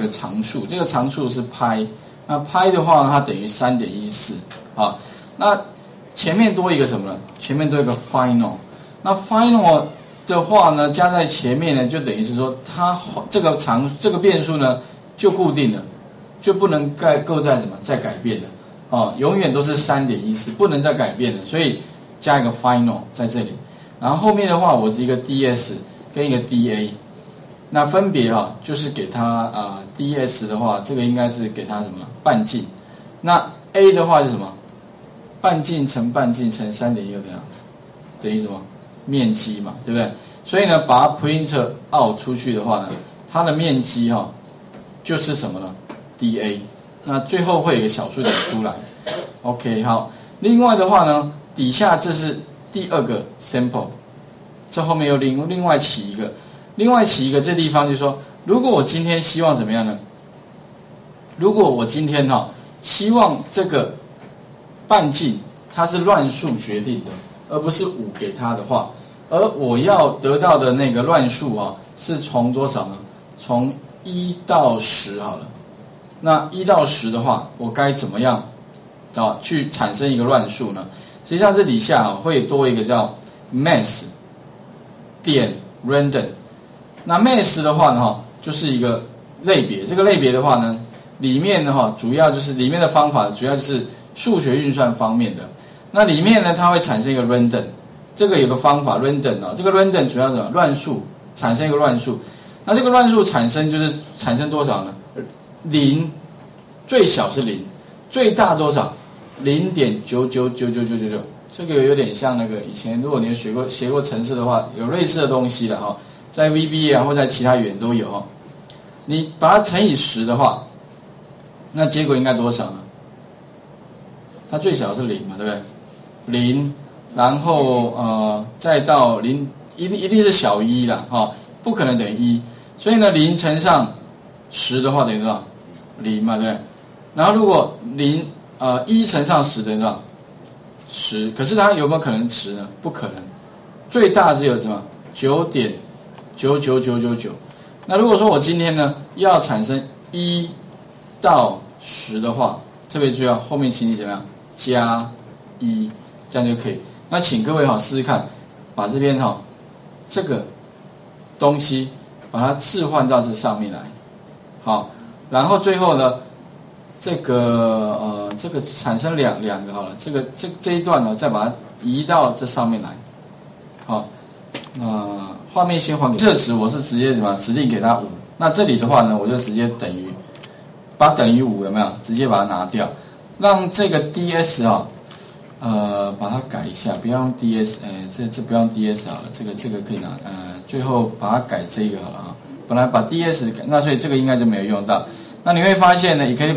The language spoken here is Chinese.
个常数，这个常数是派，那派的话呢，它等于 3.14 啊。那前面多一个什么呢？前面多一个 final。那 final 的话呢，加在前面呢，就等于是说它这个变数呢就固定了，就不能够再什么再改变了。哦，永远都是 3.14， 不能再改变了，所以加一个 final 在这里。然后后面的话，我一个 ds 跟一个 da， 那分别就是给它ds 的话，这个应该是给它什么半径，那 a 的话是什么？半径乘半径乘 3.1 怎样？等于什么？面积嘛，对不对？所以呢，把它 print out 出去的话呢，它的面积就是什么呢 ？da。那最后会有一个小数点出来 ，OK 好。另外的话呢，底下这是第二个 sample， 这后面又另外起一个，这地方就是说，如果我今天希望怎么样呢？如果我今天希望这个半径它是乱数决定的，而不是5给它的话，而我要得到的那个乱数是从多少呢？从1到10好了。那1到10的话，我该怎么样去产生一个乱数呢？实际上这底下会多一个叫 math 点 random。那 math 的话呢就是一个类别，这个类别的话呢，里面呢主要就是里面的方法主要就是数学运算方面的。那里面呢它会产生一个 random， 这个有个方法 random 这个 random 主要是什么？乱数，产生一个乱数。那这个乱数产生多少呢？0，最小是0，最大多少？0.9999999，这个有点像那个以前，如果你有写过程式的话，有类似的东西的在 VBA 或在其他语言都有你把它乘以10的话，那结果应该多少呢？它最小是0嘛，对不对？0，然后再到0，一定是小于1啦不可能等于1，所以呢0乘上10的话等于多少？0嘛，对不对？然后如果1乘上10等于多少？10，可是它有没有可能10呢？不可能，最大只有什么9.99999。那如果说我今天呢要产生1到10的话，特别注意后面请你怎么样加1，这样就可以。那请各位试试看，把这边这个东西把它置换到这上面来，好，然后最后呢，这个产生两个好了，这一段呢再把它移到这上面来，好，画面先还给这值，我是直接指定给它5，那这里的话呢，我就直接把等于5有没有？直接把它拿掉，让这个 ds 把它改一下，不要用 ds， 这不要用 ds 好了，这个可以拿，最后把它改这个好了本来把 ds 改，那所以这个应该就没有用到。那你会发现呢，也可以